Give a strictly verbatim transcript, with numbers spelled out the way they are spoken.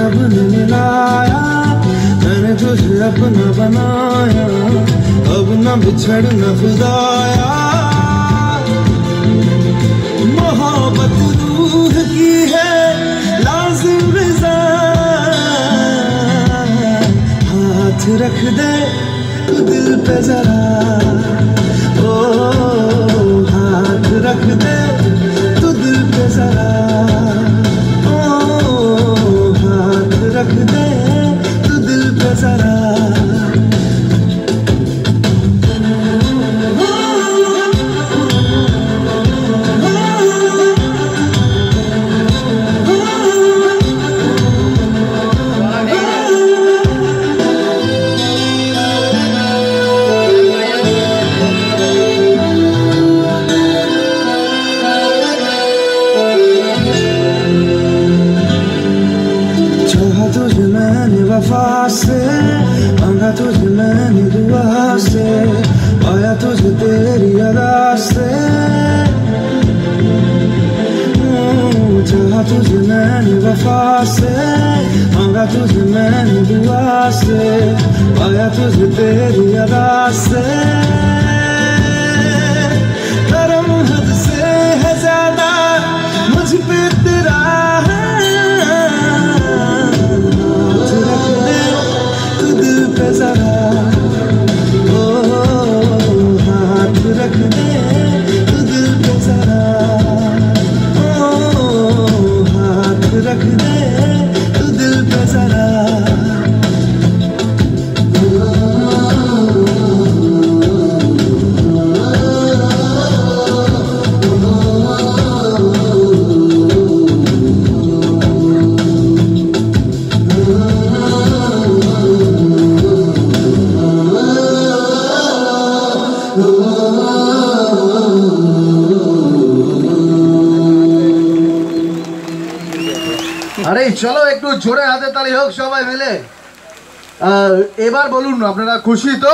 रब ने मिलाया, मैंने तुझे अपना बनाया, अब न बिछड़ना खुदाया। मोहब्बत रूह की है लाजिम रिज़ा, हाथ रख दे तू दिल पे जरा, ओ हाथ रख दे तू दिल पे जरा, ओ हाथ रख दे तू दिल पे जरा। तुझे मैंने वफा से, मांगा तुझे मैंने दुआ से, पाया तुझे तेरी अदा से। चाहा तुझे मैंने वफा से, मांगा तुझे मैंने दुआ से, पाया तुझे तेरी अदा से। करम हद से है ज्यादा मुझ पे तेरा, जरा ओ हाथ रख दे तू दिल पे जरा, ओ हाथ रख दे तू दिल पे जरा। আরে চলো একটু জোরে হাতে তালি হোক সবাই মিলে। এবার বলুন আপনারা খুশি তো?